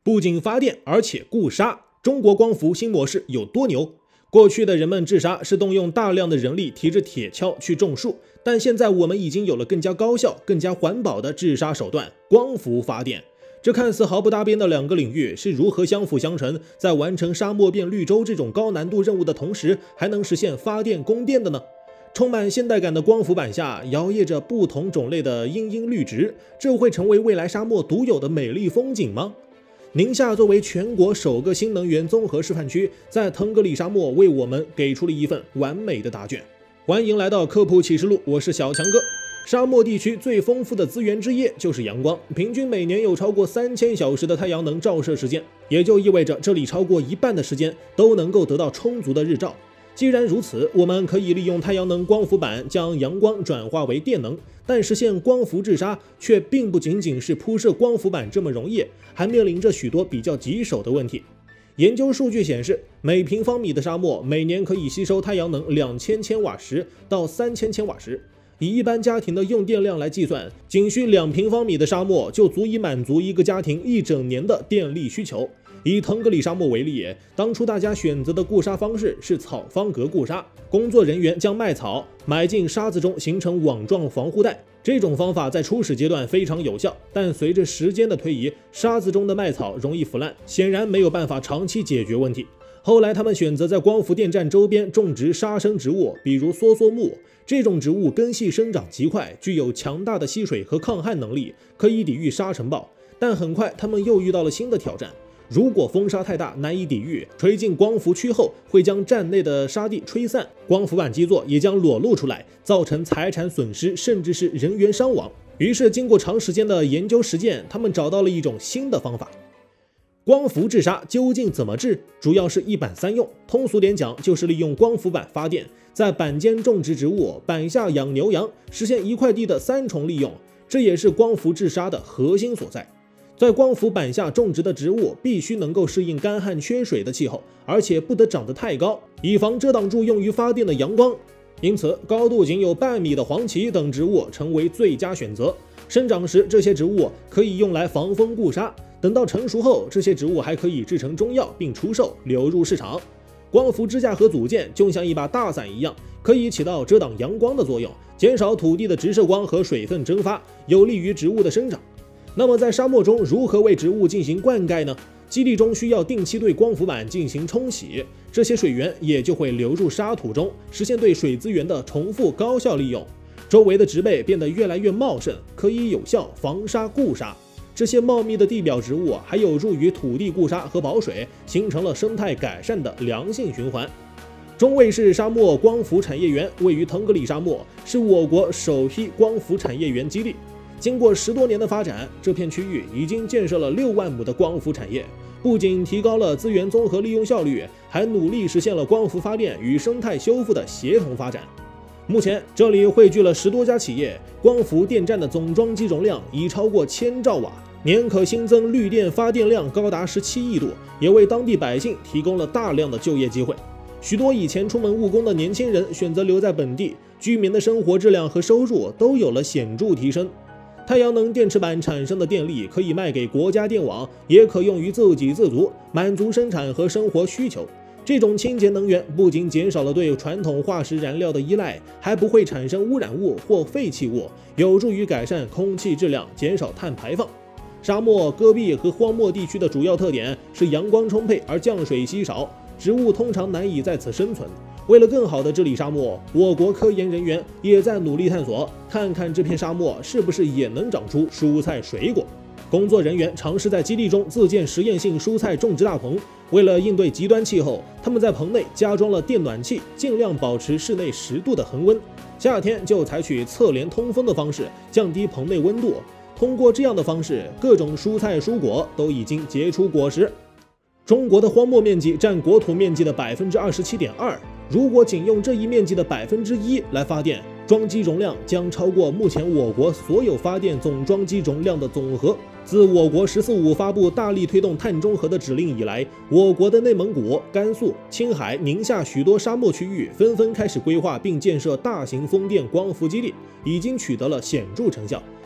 不仅发电，而且固沙。中国光伏新模式有多牛？过去的人们治沙是动用大量的人力提着铁锹去种树，但现在我们已经有了更加高效、更加环保的治沙手段——光伏发电。这看似毫不搭边的两个领域是如何相辅相成，在完成沙漠变绿洲这种高难度任务的同时，还能实现发电供电的呢？充满现代感的光伏板下摇曳着不同种类的茵茵绿植，这会成为未来沙漠独有的美丽风景吗？宁夏作为全国首个新能源综合示范区，在腾格里沙漠为我们给出了一份完美的答卷。欢迎来到科普启示录，我是小强哥。沙漠地区最丰富的资源之一就是阳光，平均每年有超过3000小时的太阳能照射时间，也就意味着这里超过一半的时间都能够得到充足的日照。既然如此，我们可以利用太阳能光伏板将阳光转化为电能，但实现光伏治沙却并不仅仅是铺设光伏板这么容易，还面临着许多比较棘手的问题。研究数据显示，每平方米的沙漠每年可以吸收太阳能2000千瓦时到3000千瓦时。以一般家庭的用电量来计算，仅需2平方米的沙漠就足以满足一个家庭一整年的电力需求。以腾格里沙漠为例，当初大家选择的固沙方式是草方格固沙，工作人员将麦草埋进沙子中形成网状防护带。这种方法在初始阶段非常有效，但随着时间的推移，沙子中的麦草容易腐烂，显然没有办法长期解决问题。后来他们选择在光伏电站周边种植沙生植物，比如梭梭木。这种植物根系生长极快，具有强大的吸水和抗旱能力，可以抵御沙尘暴。但很快他们又遇到了新的挑战，如果风沙太大难以抵御，吹进光伏区后会将站内的沙地吹散，光伏板基座也将裸露出来，造成财产损失甚至是人员伤亡。于是经过长时间的研究实践，他们找到了一种新的方法。光伏治沙究竟怎么治？主要是一板三用，通俗点讲就是利用光伏板发电，在板间种植植物，板下养牛羊，实现一块地的3重利用。这也是光伏治沙的核心所在。在光伏板下种植的植物必须能够适应干旱缺水的气候，而且不得长得太高，以防遮挡住用于发电的阳光。因此，高度仅有半米的黄芪等植物成为最佳选择。生长时，这些植物可以用来防风固沙。等到成熟后，这些植物还可以制成中药并出售，流入市场。光伏支架和组件就像一把大伞一样，可以起到遮挡阳光的作用，减少土地的直射光和水分蒸发，有利于植物的生长。那么在沙漠中如何为植物进行灌溉呢？基地中需要定期对光伏板进行冲洗，这些水源也就会流入沙土中，实现对水资源的重复高效利用。周围的植被变得越来越茂盛，可以有效防沙固沙。这些茂密的地表植物还有助于土地固沙和保水，形成了生态改善的良性循环。中卫市沙漠光伏产业园位于腾格里沙漠，是我国首批光伏产业园基地。经过10多年的发展，这片区域已经建设了6万亩的光伏产业，不仅提高了资源综合利用效率，还努力实现了光伏发电与生态修复的协同发展。目前这里汇聚了10多家企业，光伏电站的总装机容量已超过1000兆瓦，年可新增绿电发电量高达17亿度，也为当地百姓提供了大量的就业机会。许多以前出门务工的年轻人选择留在本地，居民的生活质量和收入都有了显著提升。太阳能电池板产生的电力可以卖给国家电网，也可用于自给自足，满足生产和生活需求。这种清洁能源不仅减少了对传统化石燃料的依赖，还不会产生污染物或废弃物，有助于改善空气质量，减少碳排放。沙漠、戈壁和荒漠地区的主要特点是阳光充沛而降水稀少，植物通常难以在此生存。为了更好地治理沙漠，我国科研人员也在努力探索，看看这片沙漠是不是也能长出蔬菜水果。工作人员尝试在基地中自建实验性蔬菜种植大棚，为了应对极端气候，他们在棚内加装了电暖气，尽量保持室内10度的恒温。夏天就采取侧帘通风的方式，降低棚内温度。通过这样的方式，各种蔬菜蔬果都已经结出果实。中国的荒漠面积占国土面积的27.2%，如果仅用这一面积的1%来发电，装机容量将超过目前我国所有发电总装机容量的总和。自我国“十四五”发布大力推动碳中和的指令以来，我国的内蒙古、甘肃、青海、宁夏许多沙漠区域纷纷开始规划并建设大型风电光伏基地，已经取得了显著成效。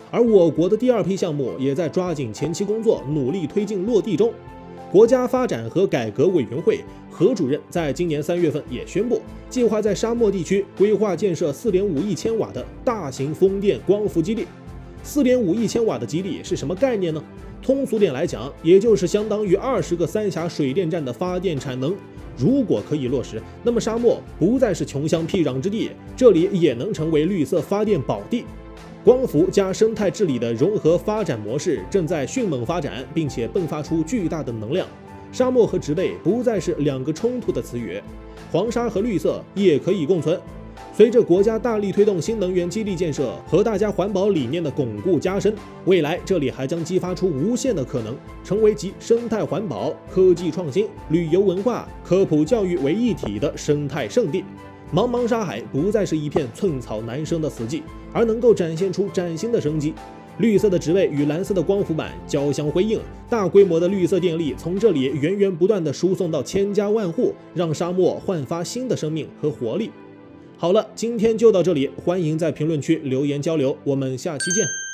而我国的第2批项目也在抓紧前期工作，努力推进落地中。国家发展和改革委员会何主任在今年3月份也宣布，计划在沙漠地区规划建设4.5亿千瓦的大型风电光伏基地。4.5亿千瓦的基地是什么概念呢？通俗点来讲，也就是相当于20个三峡水电站的发电产能。如果可以落实，那么沙漠不再是穷乡僻壤之地，这里也能成为绿色发电宝地。光伏加生态治理的融合发展模式正在迅猛发展，并且迸发出巨大的能量。沙漠和植被不再是2个冲突的词语，黄沙和绿色也可以共存。随着国家大力推动新能源基地建设和大家环保理念的巩固加深，未来这里还将激发出无限的可能，成为集生态环保、科技创新、旅游文化、科普教育为一体的生态圣地。茫茫沙海不再是一片寸草难生的死寂，而能够展现出崭新的生机。绿色的植被与蓝色的光伏板交相辉映，大规模的绿色电力从这里源源不断地输送到千家万户，让沙漠焕发新的生命和活力。好了，今天就到这里，欢迎在评论区留言交流，我们下期见。